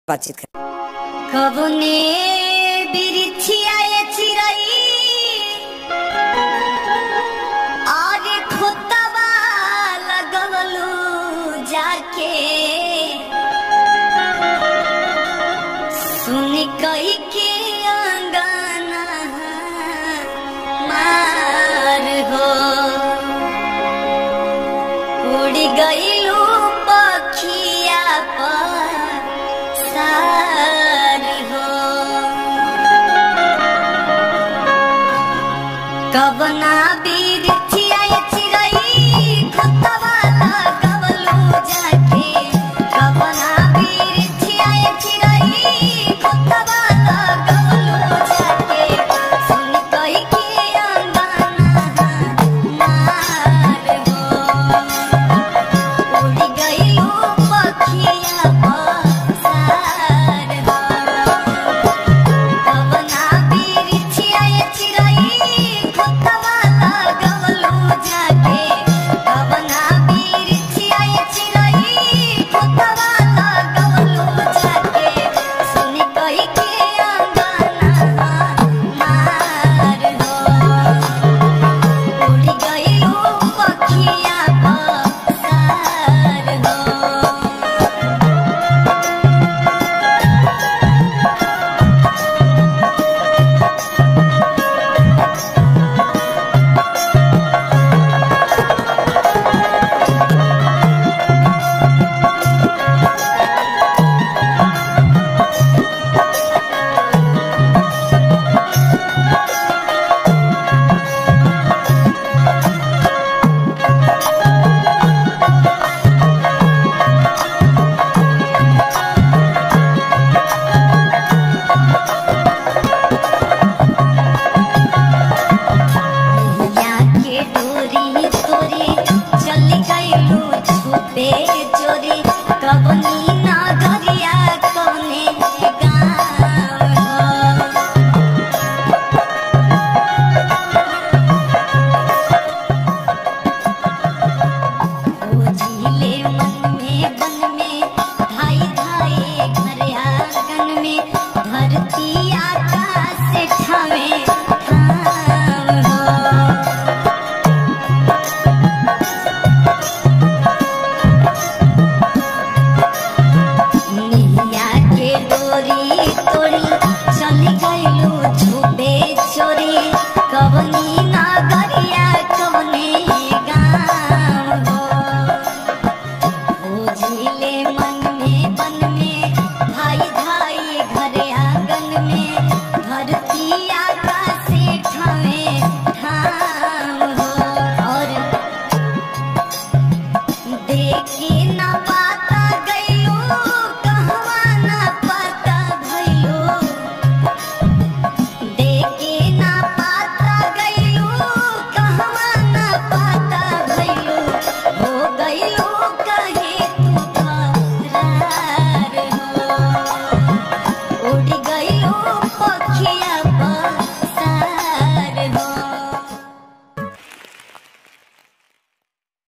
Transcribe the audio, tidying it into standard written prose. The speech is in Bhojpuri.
बातचीत कर। कबने बिरिछियाए चिरई आगे खोतवा लगवलू जाके सुन कई के अंगना मार हो उड़ गईलू पखिया पर सार हो कबना बिरिछियाए चिरई खोतवा लगवलू जाके कबना बिरिछियाए चिरई खोतवा लगवलू जाके सुन कई के अंगना मार हो उड़ गईलू पखिया पर सार हो कबना बिरिछियाए चिरई खोतवा लगवलू जाके कबना बिरिछियाए चिरई खोतवा लगवलू जाके सुन कई के अंगना मार हो उड़ गईलू पखिया पर सार हो। या के डोरी तोरे चल गईलू छुपे चोरी कबनी नगरिया कौने गाँव हो खोजिले मन में बन में धाई धाई घर आंगन में धरती आकाश से ठावे ठाव हो निहिया के डोरी तोड़ी चल गईलू छुपे चोरी कबनी नगरिया कवने गाँव हो खोजिले मन में बन में धाई धाई घर आंगन में धरती आकाश से ठावे ठाव हो और देखे